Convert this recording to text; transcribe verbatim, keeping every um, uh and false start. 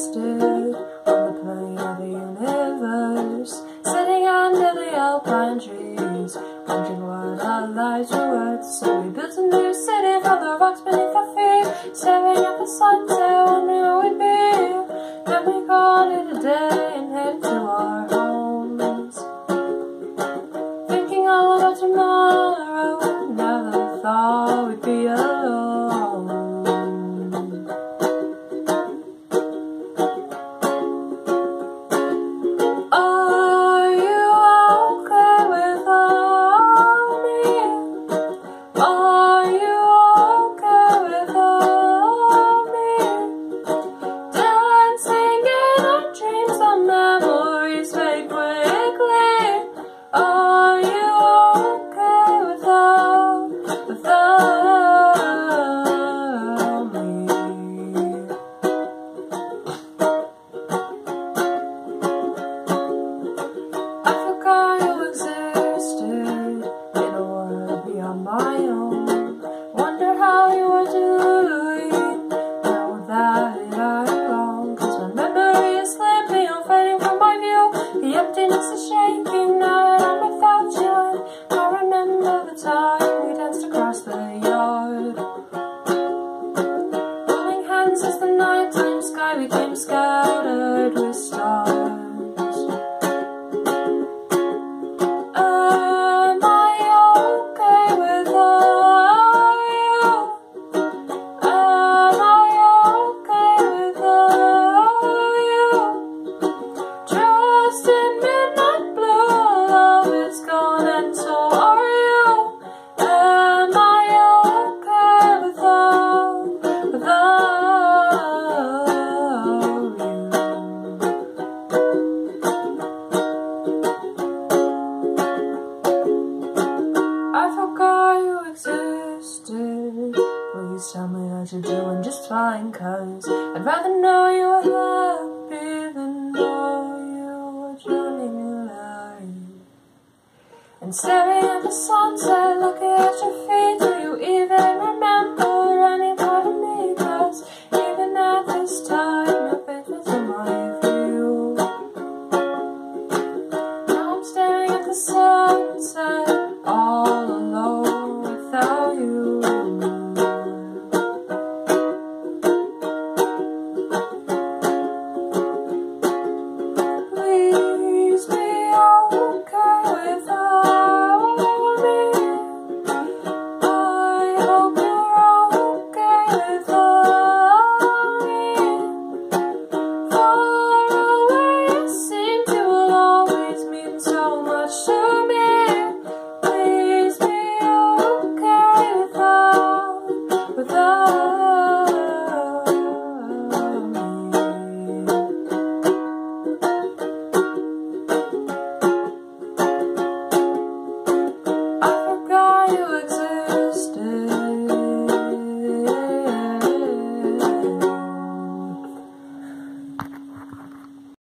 existed on the plane of the universe, sitting under the alpine trees, wondering what our lives were worth. So we built a new city from the rocks beneath our feet, staring at the sunset, wondering where we'd be. Then we called it a day and headed to our homes, thinking all about tomorrow. Never thought we'd be alone. My own. Wonder how you are doing now that I'm gone, 'cause my memory is slipping and fading from my view. The emptiness is shaking now that I'm without you. I remember the time we danced across the yard, holding hands as the nighttime sky became scattered with stars. Please tell me that you're doing just fine, 'cause I'd rather know you were happy than know you were drowning in light and staring at the sunset, looking